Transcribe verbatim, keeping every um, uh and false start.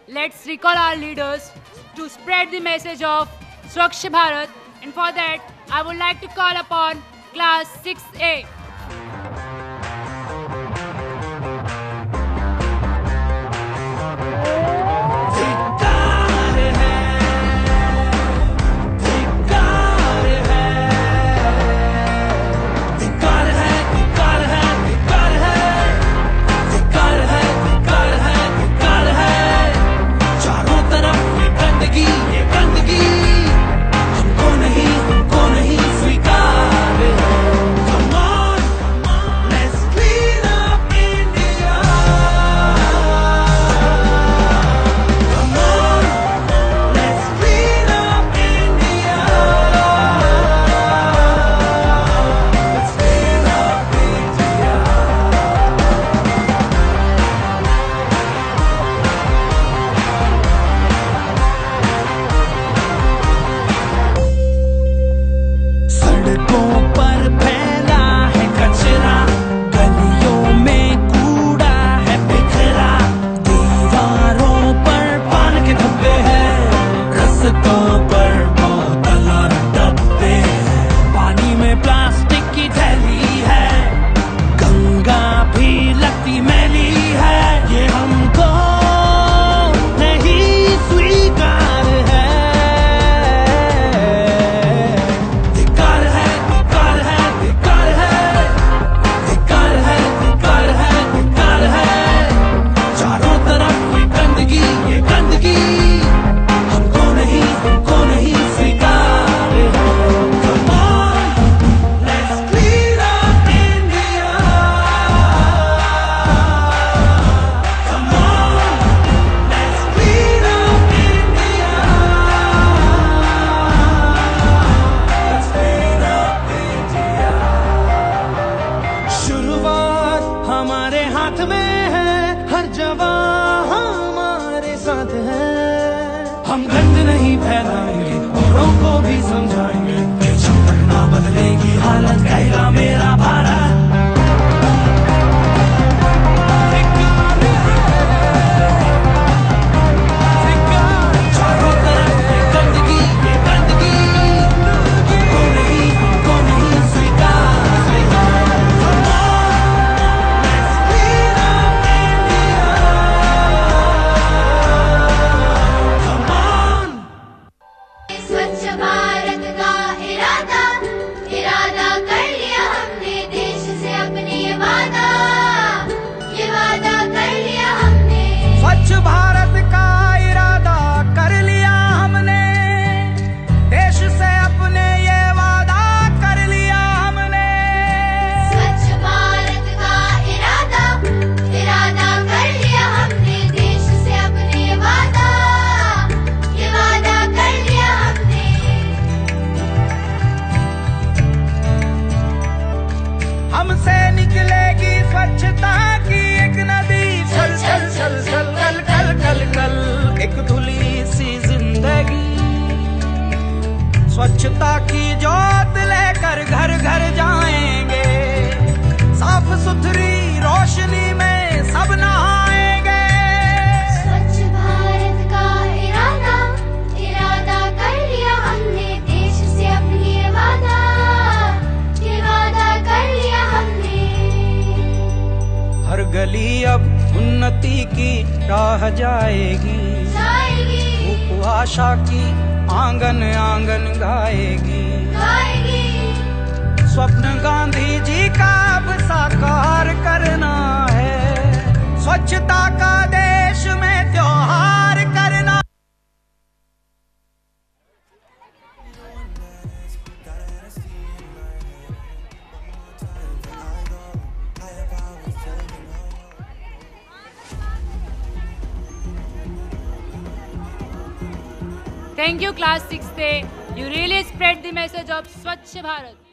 let's recall our leaders to spread the message of Swachh Bharat, and for that, I would like to call upon Class six A. हमारे हाथ में है, हर जवान हमारे साथ है। हम गंद नहीं फैलाएंगे, औरों को भी समझाएंगे कि जब तक ना बदलेगी हालत कहेगा मेरा भारत। स्वच्छ भारत का इरादा कर लिया हमने, देश से अपने ये वादा कर लिया हमने। स्वच्छ भारत का इरादा इरादा कर लिया हमने, देश से अपने ये वादा ये वादा कर लिया हमने। हमसे निकलेगी स्वच्छता की एक नदी, चल चल चल चल कल कल कल कल एक धुली सी जिंदगी। स्वच्छता की ज्योत लेकर घर घर जाएंगे, साफ सुथरी रोशनी में सब नहाएंगे। स्वच्छ भारत का इरादा इरादा कर लिया हमने, देश से अपनी ये वादा ये वादा कर लिया हमने। हर गली अब उन्नति की राह जाएगी, जाएगी उपभाषा की आंगन आंगन गाएगी, गाएगी। स्वप्न गांधी जी का अब साकार करना है, स्वच्छता का देश में त्योहार करना। Thank you, Class six A. You really spread the message of Swachh Bharat.